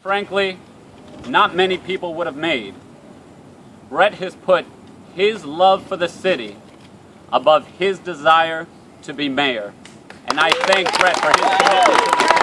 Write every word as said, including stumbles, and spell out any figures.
frankly, not many people would have made. Brett has put his love for the city above his desire to be mayor. And I thank Brett for his commitment to the city.